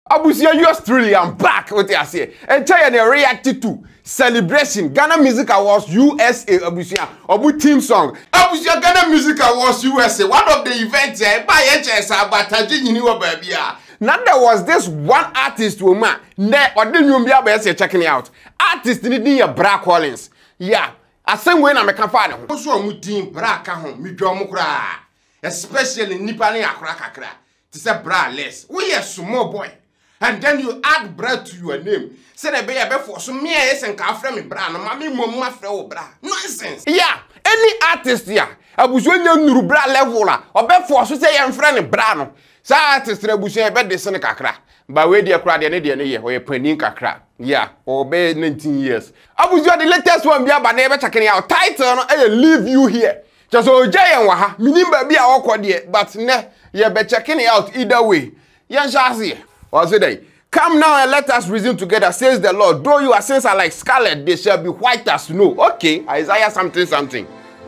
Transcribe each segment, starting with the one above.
Abusia, yours truly, I'm back. What I say? And tell you reacted to celebration Ghana Music Awards USA. Abusia, Obu team song. Abusia Ghana Music Awards USA. One of the events by HS Abataji Yiniwa baby. Now there was this one artist woman. Ne or the new be checking out. Artist need a Bra Collins. Yeah, I same way na me can find. Also mu team Bra ka ho mi dwom kra. Especially nipa ne akra kakra. To say Bra less. We are small boy. And then you add Bra to your name. Say the baby before so me yes and ka frame me Bra no mama mama frɛ Bra. Nonsense. Yeah, any artist here. Abuso nya nuru Bra level la. Obefo so say yem frɛ ne Bra no. Sa artist na abuso e be de se ne kakra. Ba we dey kra de ne ye o ye panin kakra. Yeah, obe 19 years. Abuso the latest one bia ba na e be checking out. Title no e leave you here. Just o jayen wa ha. Minim ba bia okọ de but ne ye be checking out either way. Yan shasi. Or say they come now and let us reason together, says the Lord. Though your sins are like scarlet, they shall be white as snow. Okay, Isaiah something.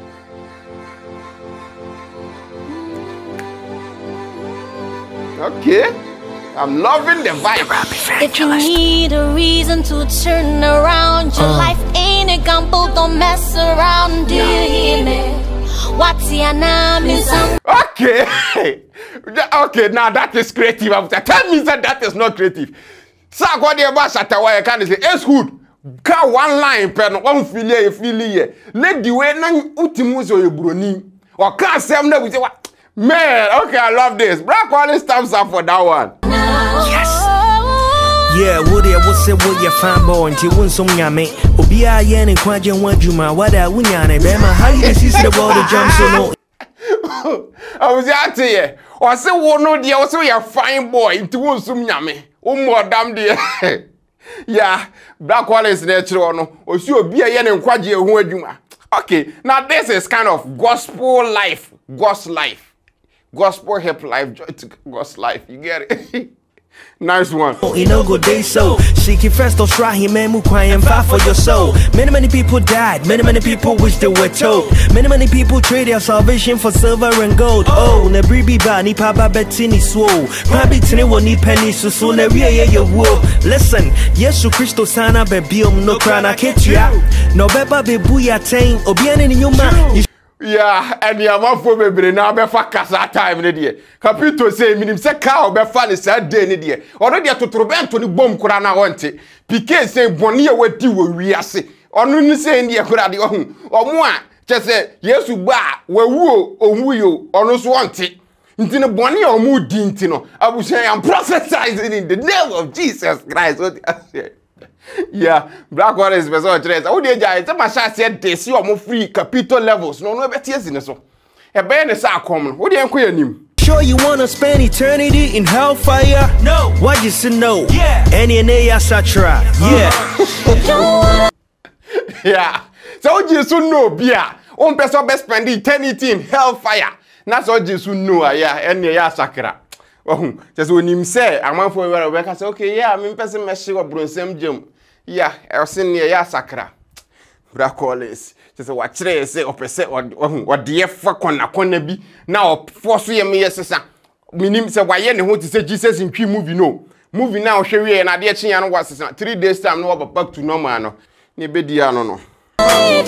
Okay, I'm loving the vibe. If you need a reason to turn around, your life ain't a gamble, don't mess around. Do you hear me? What's your name? Okay. Okay, now that is creative. Tell me that is not creative. So what the boss at the can say es hood. Ka one line pen one filie. Let the way nan ultimus or broni. Or can't say no with what man. Okay, I love this. Bra Collins thumbs up for that one. Yes. Yeah, what they will say what your fanboy until one some yame. Obia yen and quajan one juma. What I win yan bema. How you see the world of jump so no? I was out here. Or say, one no dear, also you're fine boy into one some yame. Oh, more damn dear. Yeah, Bra Collins natural no. Or so be a yen and quaji who juma. Okay, now this is kind of gospel life. God's life. Gospel help life. Joy to God's life. You get it? Nice one. You know go day so seek it first or try him and crying far for your soul. Many people died, many people wish they were told. Many people trade their salvation for silver and gold. Oh, na bribi ba ni pa ba betini swole. Probably tini won ni penny so na we your woe. Listen, Yesu Christo sana be biom no crana ketua. No beba be buya tain obiane ni nyuma. Yeah, and your mom for me now be for kasa time ne die. Capito say minim se ka be fa ne sa day ne die. Already to trobento ni bom kura na wonte. Pike say boni e wadi wo wiase. Onu ni say ndie kura de ohun. Omo a che say Yesu ba wawu ohun onu so wonte. Nti ne boni a omu di nti no. Abusan am prophesizing in the name of Jesus Christ. What I say. Yeah, Black Water is better dress. How dey jai? Say my share said they see omo free capital levels. No better in so. E be ne sa come. How dey enko yanim? Sure you wanna spend eternity in hellfire? No. What you say no? Yeah. Any satra. Yeah. Yeah. So Jesus no bia. On person be spend eternity in hellfire. Na so Jesus no yeah. Any sakra. Oh, just when him say, I'm on for a say, okay, yeah, I'm in person message or bronsem jump. Yeah, I'll send near ya sacra. Bra Collins. Just what say or per se or what dear fuck on a corner be now force me yes, meaning say why any want to say Jesus in 3 movie no. Movie now, Sherry and I dear Chiano was 3 days time no back to normal no. Nebediano no. I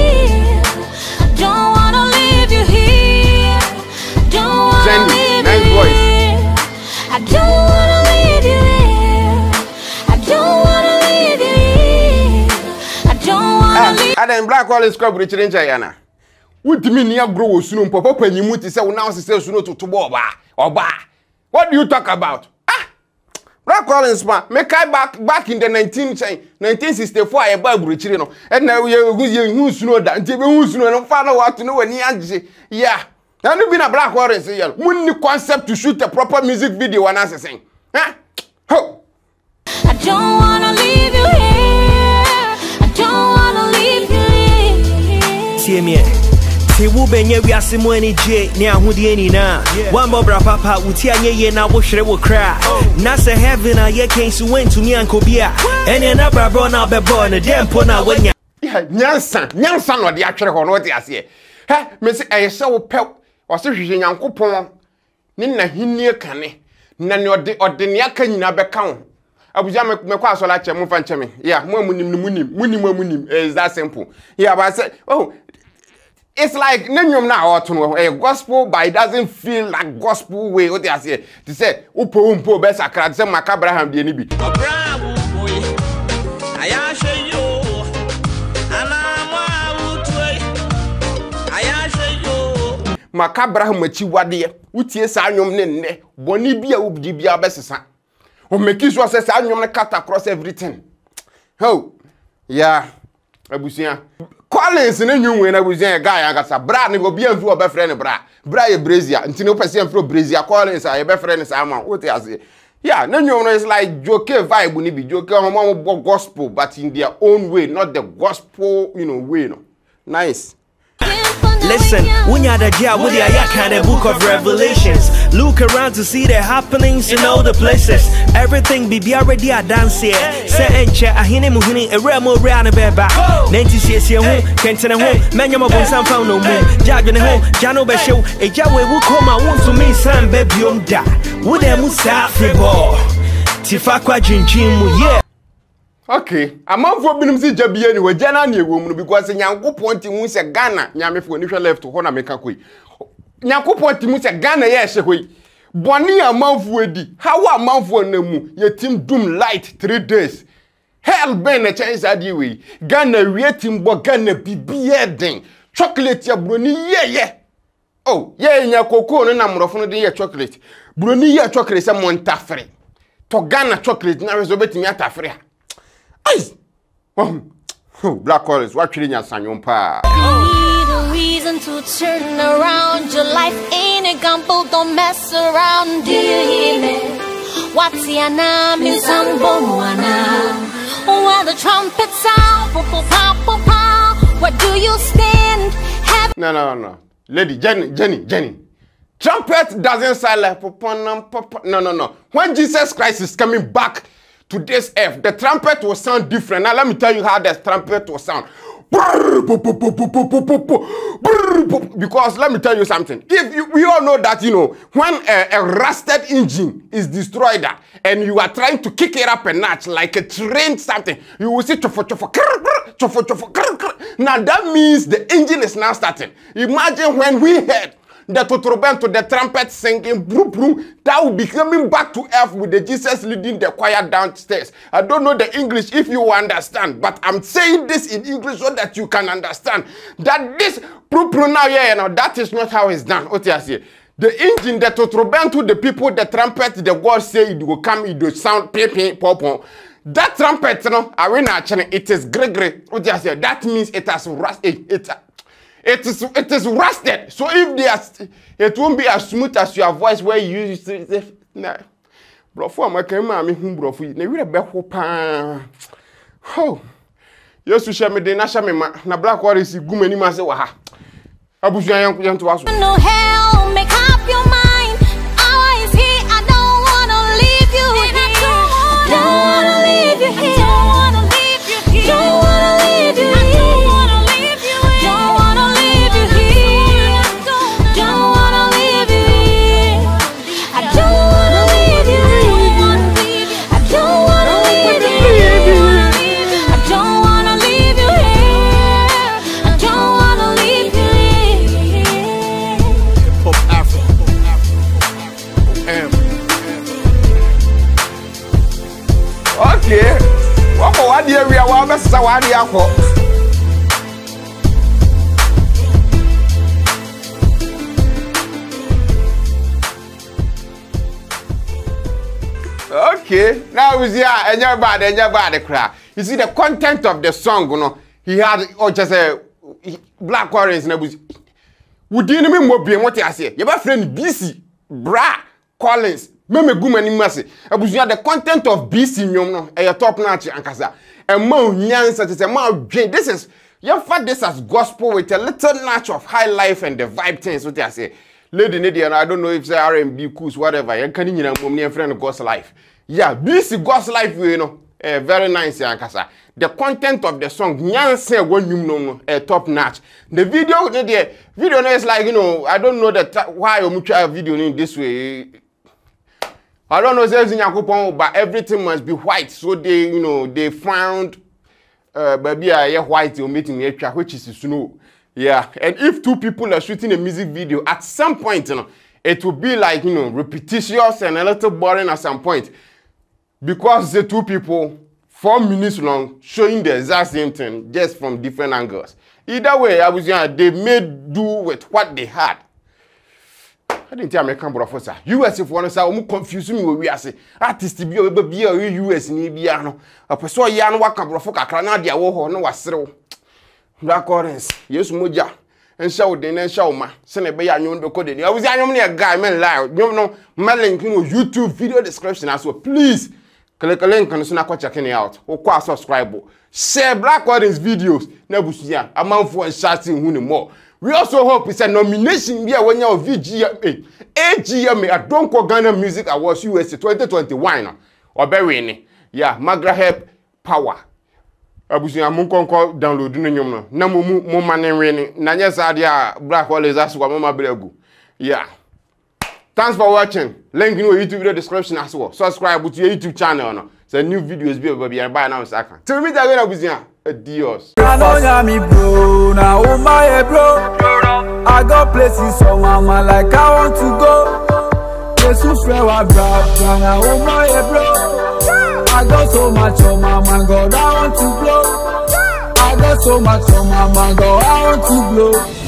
don't wanna leave you here. Don't wanna leave nice voice. I don't wanna leave you here. I don't wanna leave you here. I don't wanna leave. And then Black Collins scrub Richard in China. What do you mean you grow soon? Papa, when you move to say, now say soon to Boba or Ba. What do you talk about? Ah, Black Collins, man, make I back in the 1964, I buy Richard, and now who's know that who's know and find out what to know when he yeah. Now you been a Black Collins here. When the concept to shoot a proper music video and answer saying, huh? Ho! I don't wanna leave you here. I don't wanna leave you here. See me. See who benye we asimo any J ni ahudi any na. One bobra papa uti anye ye na wo hwere wo kra. Na se heaven a ye can so went to me and kobia. Any na bra bro na be born a dempo na wanya. Yeah, nyansa no de atwere ho no what ase. He me say e se wo pe o se hwehwe Nyankopon ni na hinnie kane na ne ode ne aka nyina beka ho abuja me kwa so la che mo fa nche me yeah mo munim is that simple yeah but I say oh it's like nenyom na oto a gospel but it doesn't feel like gospel way what they say to say upo be sakra say Mark Abraham de ni bi Abraham boy ayashe yo Mark Abraham machi wade utie sa anwom ne nne boni bia ubdi bia besesa o make sure say sa anwom ne cut across everything ho yeah abusia Collins ne nwunwe na abusia guy agasa bra ne obi anfu obefre ne bra ye Brazil ntine opese anfro Brazil Collins a ye befre ne sa ama what you say yeah ne nwunwe is like joke vibe ni bi joke homo gospel but in their own way not the gospel way no nice. Listen, when you're the job with your kind of book of Revelations, look around to see the happenings in all the places. Everything be already a dance here. Say and check a hine muhini a real more round a beba. Nancy says your home, Kenton home, Manuel Bonsan found no moon. Jagging home, Jano Besho, a Jaway will come and want to me, son, baby, da. Would them Safi ball? Tifakwa Jinchimu, yeah. Okay, amanfo binum si jabie ni wajana na ewom no because Nyankopon ti mu se Ghana nyamefo ni hwe left ho na meka koi Nyankopon ti mu se Ghana ye hye koi boni amanfo edi how amanfo na mu ye team doom light 3 days hell ben na chance adi we Ghana wie team bo Ghana bibie den chocolate ya broni ye oh ye nya koko no na mrofo no den ye chocolate broni ye chocolate se montafre to Ghana chocolate na rezo betimi atafre Black Collins, what chilling your son, pa? Need a reason to turn around. Your life ain't a gamble, don't mess around. Do you hear me? What's your name? In Samboana. Where the trumpet sound, where do you stand? No. Lady Jenny. Trumpet doesn't sound like no. When Jesus Christ is coming back to this earth, the trumpet will sound different. Now let me tell you how the trumpet will sound. Because let me tell you something. We all know that when a rusted engine is destroyed and you are trying to kick it up a notch like a train something, you will see chofo. Now that means the engine is now starting. Imagine when we heard the totorobento, the trumpet singing, that will be coming back to earth with the Jesus leading the choir downstairs. I don't know the English if you understand, but I'm saying this in English so that you can understand that this now, that is not how it's done. What I say? The engine, the totorobento, the people, the trumpet, the God say it will come, it will sound pop. That trumpet, it is Gregory. What I say? That means it has rusted. It is rusted. So if it won't be as smooth as your voice where you use it. Nah. Bro, for my camera, bro, for you. Never be hopa. Oh. Yes, to share me the national na Black Water is good many months. Abuja young to us. No hell, make up your mind. I is here. I don't wanna leave you here. Don't wanna leave you here. Don't wanna leave you here. Don't wanna leave you here. Okay, what the area was Sawadi Ako. Okay, now is here and your body cry. You see the content of the song, he had just a Black Warriors and would you know what I say? Your friend BC, Bra, Collins. Meme gumani mase abusuya the content of BC nyom no e top notch ankasa e ma onyansa te se ma dwen this is you find this as gospel with a little notch of high life and the vibe things what I say lady Nidia I don't know if say R&B cools whatever you can nyina mom ne friend God's life yeah BC God's life we very nice ankasa the content of the song nyansa wonum no top notch the video is like I don't know that why you try video in this way. I don't know but everything must be white. So they, you know, they found baby white or making which is snow. Yeah, and if two people are shooting a music video, at some point, you know, it will be like, you know, repetitious and a little boring at some point. Because the two people, 4 minutes long, showing the exact same thing, just from different angles. Either way, I was they made do with what they had. I didn't tell American professor. US if one say I'm confusing me we are say artist be US ni bia no. Apeso ya no waka brofo kakra na dia wo ho no waserew. Black Orange, yes moja. And show den and show ma. Send be ya nyom be ko den. I was anyom na guy men lie. Nyom no my link no YouTube video description as well. Please click the link and so na kwa check it out. O kwa subscribe. Share Black Orange videos. Na busuya amanfo and chatting who more. We also hope it's a nomination here when you VGMA, AGMA, at Donko Ghana Music Awards USA 2021. Or Berrini. Yeah, Magraheb Power. Abusia Munkonko download no Namu Muman Rainy. Nanya Sadia Black Holidays as well, Mama Bregu. Yeah. Thanks for watching. Link in your YouTube video description as well. Subscribe to your YouTube channel. No? So new videos be over here. Bye now, second. Till me again, Abusia. Adios. I got places on my mind like I want to go. Yes, you feel I got so much on my mind, God, I want to blow. I got so much on my mind, God, I want to blow.